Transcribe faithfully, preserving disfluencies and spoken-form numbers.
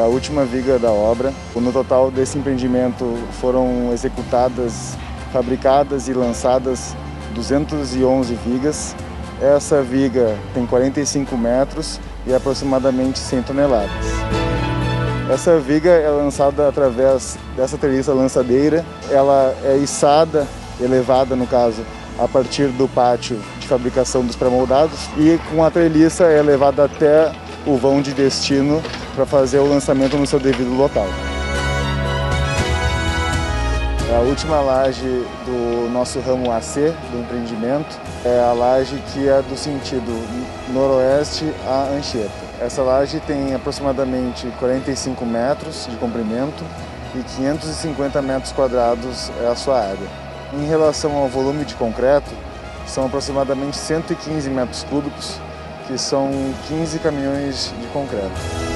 a última viga da obra. No total desse empreendimento foram executadas, fabricadas e lançadas duzentas e onze vigas. Essa viga tem quarenta e cinco metros e aproximadamente cem toneladas. Essa viga é lançada através dessa treliça lançadeira. Ela é içada, elevada no caso, a partir do pátio de fabricação dos pré-moldados e com a treliça é levada até o vão de destino para fazer o lançamento no seu devido local. A última laje do nosso ramo A C do empreendimento é a laje que é do sentido noroeste a Anchieta. Essa laje tem aproximadamente quarenta e cinco metros de comprimento e quinhentos e cinquenta metros quadrados é a sua área. Em relação ao volume de concreto, são aproximadamente cento e quinze metros cúbicos, que são quinze caminhões de concreto.